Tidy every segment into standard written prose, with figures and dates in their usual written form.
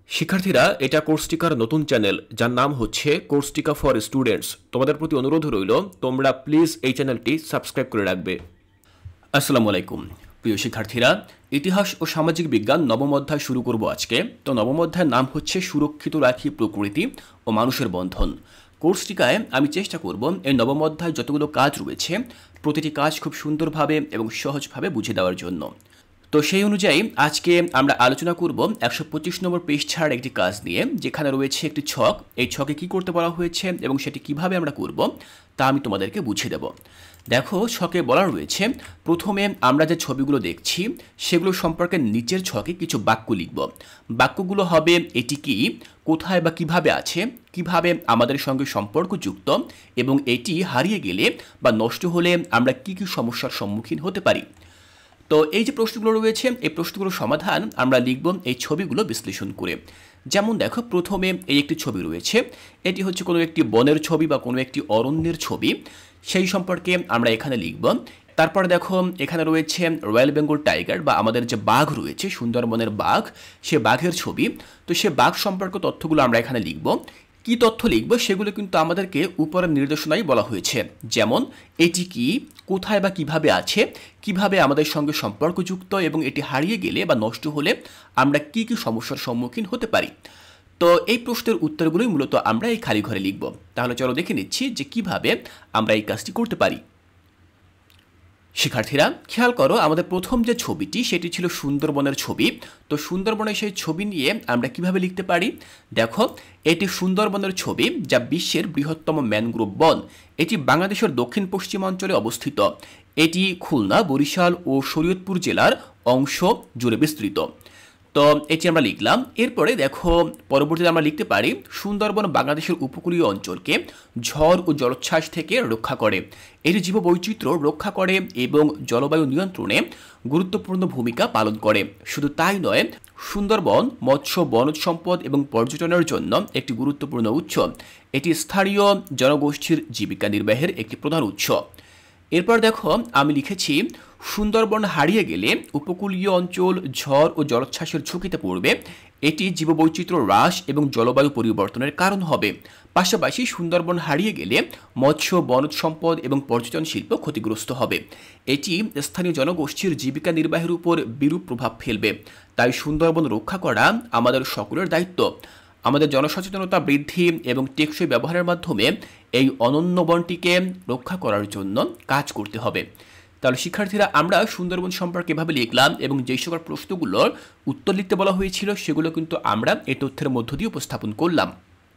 শিক্ষার্থীরা, এটা কোর্সটিকার নতুন চ্যানেল যার নাম হচ্ছে কোর্সটিকা ফর স্টুডেন্টস। তোমাদের প্রতি অনুরোধ রইল তোমরা প্লিজ এই চ্যানেলটি সাবস্ক্রাইব করে রাখবে। আসসালামু আলাইকুম প্রিয় শিক্ষার্থীরা, ইতিহাস ও সামাজিক বিজ্ঞান নবম অধ্যায় শুরু করব আজকে। তো নবম অধ্যায়ের নাম হচ্ছে সুরক্ষিত রাখি প্রকৃতি ও মানুষের বন্ধন। কোর্সটিকায় আমি চেষ্টা করব এই নবম অধ্যায় যতগুলো কাজ রয়েছে প্রতিটি কাজ খুব সুন্দরভাবে এবং সহজভাবে বুঝে দেওয়ার জন্য। তো সেই অনুযায়ী আজকে আমরা আলোচনা করব 125 নম্বর পৃষ্ঠার একটি কাজ নিয়ে, যেখানে রয়েছে একটি ছক। এই ছকে কি করতে বলা হয়েছে এবং সেটি কিভাবে আমরা করব তা আমি তোমাদেরকে বুঝিয়ে দেব। দেখো, ছকে বলা রয়েছে প্রথমে আমরা যে ছবিগুলো দেখছি সেগুলো সম্পর্কে নিচের ছকে কিছু বাক্য লিখব। বাক্যগুলো হবে এটি কি, কোথায় বা কিভাবে আছে, কিভাবে আমাদের সঙ্গে সম্পর্কযুক্ত এবং এটি হারিয়ে গেলে বা নষ্ট হলে আমরা কি কি সমস্যার সম্মুখীন হতে পারি। তো এই যে প্রশ্নগুলো রয়েছে এই প্রশ্নগুলোর সমাধান আমরা লিখব এই ছবিগুলো বিশ্লেষণ করে। যেমন দেখো, প্রথমে এই একটি ছবি রয়েছে, এটি হচ্ছে কোনো একটি বনের ছবি বা কোনো একটি অরণ্যের ছবি, সেই সম্পর্কে আমরা এখানে লিখব। তারপর দেখো, এখানে রয়েছে রয়্যাল বেঙ্গল টাইগার বা আমাদের যে বাঘ রয়েছে সুন্দরবনের বাঘ, সে বাঘের ছবি। তো সে বাঘ সম্পর্কে তথ্যগুলো আমরা এখানে লিখব। কি তথ্য লিখব সেগুলো কিন্তু আমাদেরকে উপরের নির্দেশনায় বলা হয়েছে, যেমন এটি কি, কোথায় বা কিভাবে আছে, কিভাবে আমাদের সঙ্গে সম্পর্কযুক্ত এবং এটি হারিয়ে গেলে বা নষ্ট হলে আমরা কি কি সমস্যার সম্মুখীন হতে পারি। তো এই প্রশ্নের উত্তরগুলোই মূলত আমরা এই খালি ঘরে লিখব। তাহলে চলো দেখে নিচ্ছি যে কিভাবে আমরা এই কাজটি করতে পারি। শিক্ষার্থীরা, খেয়াল করো, আমাদের প্রথম যে ছবিটি সেটি ছিল সুন্দরবনের ছবি। তো সুন্দরবনের সেই ছবি নিয়ে আমরা কিভাবে লিখতে পারি। দেখো, এটি সুন্দরবনের ছবি যা বিশ্বের বৃহত্তম ম্যানগ্রোভ বন। এটি বাংলাদেশের দক্ষিণ পশ্চিমাঞ্চলে অবস্থিত। এটি খুলনা, বরিশাল ও শরীয়তপুর জেলার অংশ জুড়ে বিস্তৃত। তো এটি আমরা লিখলাম। এরপরে দেখো, পরবর্তীতে আমরা লিখতে পারি সুন্দরবন বাংলাদেশের উপকূলীয় অঞ্চলকে ঝড় ও জলোচ্ছ্বাস থেকে রক্ষা করে। এটি জীববৈচিত্র্য রক্ষা করে এবং জলবায়ু নিয়ন্ত্রণে গুরুত্বপূর্ণ ভূমিকা পালন করে। শুধু তাই নয়, সুন্দরবন মৎস্য, বনজ সম্পদ এবং পর্যটনের জন্য একটি গুরুত্বপূর্ণ উৎস। এটি স্থানীয় জনগোষ্ঠীর জীবিকা নির্বাহের একটি প্রধান উৎস। এরপর দেখো, আমি লিখেছি সুন্দরবন হারিয়ে গেলে উপকূলীয় অঞ্চল ঝড় ও জলোচ্ছ্বাসের ঝুঁকিতে পড়বে। এটি জীববৈচিত্র্য হ্রাস এবং জলবায়ু পরিবর্তনের কারণ হবে। পাশাপাশি সুন্দরবন হারিয়ে গেলে মৎস্য, বনজ সম্পদ এবং পর্যটন শিল্প ক্ষতিগ্রস্ত হবে। এটি স্থানীয় জনগোষ্ঠীর জীবিকা নির্বাহের উপর বিরূপ প্রভাব ফেলবে। তাই সুন্দরবন রক্ষা করা আমাদের সকলের দায়িত্ব। আমাদের জনসচেতনতা বৃদ্ধি এবং টেকসই ব্যবহারের মাধ্যমে এই অনন্য বনটিকে রক্ষা করার জন্য কাজ করতে হবে। তাহলে শিক্ষার্থীরা, আমরা সুন্দরবন সম্পর্কে এভাবে লিখলাম এবং যেই সকল প্রশ্নগুলোর উত্তর লিখতে বলা হয়েছিল সেগুলো কিন্তু আমরা এই তথ্যের মধ্য দিয়ে উপস্থাপন করলাম।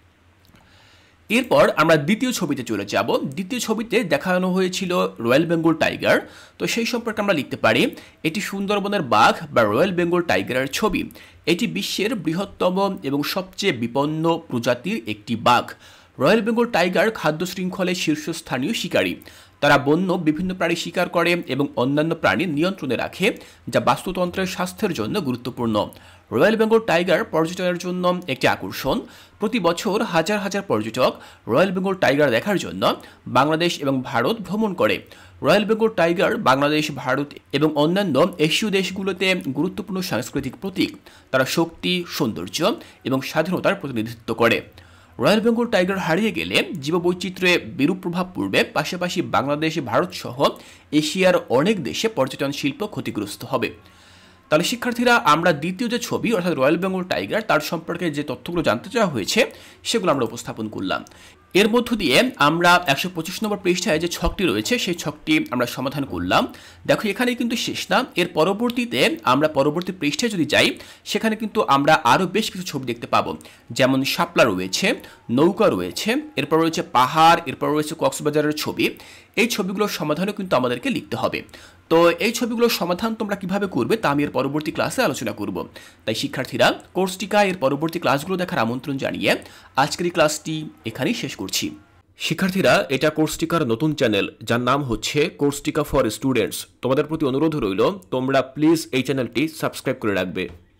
এরপর আমরা দ্বিতীয় ছবিতে চলে যাব। দ্বিতীয় ছবিতে দেখানো হয়েছিল রয়্যাল বেঙ্গল টাইগার। তো সেই সম্পর্কে আমরা লিখতে পারি এটি সুন্দরবনের বাঘ বা রয়্যাল বেঙ্গল টাইগারের ছবি। এটি বিশ্বের বৃহত্তম এবং সবচেয়ে বিপন্ন প্রজাতির একটি বাঘ। রয়্যাল বেঙ্গল টাইগার খাদ্য শৃঙ্খলে শীর্ষস্থানীয় শিকারী। তারা বন্য বিভিন্ন প্রাণী শিকার করে এবং অন্যান্য প্রাণী নিয়ন্ত্রণে রাখে, যা বাস্তুতন্ত্রের স্বাস্থ্যের জন্য গুরুত্বপূর্ণ। রয়্যাল বেঙ্গল টাইগার পর্যটনের জন্য একটি আকর্ষণ। প্রতি বছর হাজার হাজার পর্যটক রয়্যাল বেঙ্গল টাইগার দেখার জন্য বাংলাদেশ এবং ভারত ভ্রমণ করে। রয়্যাল বেঙ্গল টাইগার বাংলাদেশ, ভারত এবং অন্যান্য এশীয় দেশগুলোতে গুরুত্বপূর্ণ সাংস্কৃতিক প্রতীক। তারা শক্তি, সৌন্দর্য এবং স্বাধীনতার প্রতিনিধিত্ব করে। রয়্যাল বেঙ্গল টাইগার হারিয়ে গেলে জীববৈচিত্র্যে বিরূপ প্রভাব পড়বে। পাশাপাশি বাংলাদেশ, ভারত সহ এশিয়ার অনেক দেশে পর্যটন শিল্প ক্ষতিগ্রস্ত হবে। তাহলে শিক্ষার্থীরা, আমরা দ্বিতীয় যে ছবি অর্থাৎ রয়্যাল বেঙ্গল টাইগার তার সম্পর্কে যে তথ্যগুলো জানতে চাওয়া হয়েছে সেগুলো আমরা উপস্থাপন করলাম। এর মধ্য দিয়ে আমরা 125 নম্বর পৃষ্ঠায় যে ছকটি রয়েছে সেই ছকটি আমরা সমাধান করলাম। দেখো, এখানে কিন্তু শেষ না, এর পরবর্তীতে আমরা পরবর্তী পৃষ্ঠায় যদি যাই সেখানে কিন্তু আমরা আরও বেশ কিছু ছবি দেখতে পাবো। যেমন শাপলা রয়েছে, নৌকা রয়েছে, এরপর রয়েছে পাহাড়, এরপর রয়েছে কক্সবাজারের ছবি। এই ছবিগুলোর সমাধানও কিন্তু আমাদেরকে লিখতে হবে। তো এই ছবিগুলোর সমাধান তোমরা কিভাবে করবে তা আমি এর পরবর্তী ক্লাসে আলোচনা করব। তাই শিক্ষার্থীরা, কোর্সটিকা এর পরবর্তী ক্লাসগুলো দেখার আমন্ত্রণ জানিয়ে আজকের এই ক্লাসটি এখানেই শেষ করছি। শিক্ষার্থীরা, এটা কোর্সটিকার নতুন চ্যানেল যার নাম হচ্ছে কোর্সটিকা ফর স্টুডেন্টস। তোমাদের প্রতি অনুরোধ রইল তোমরা প্লিজ এই চ্যানেলটি সাবস্ক্রাইব করে রাখবে।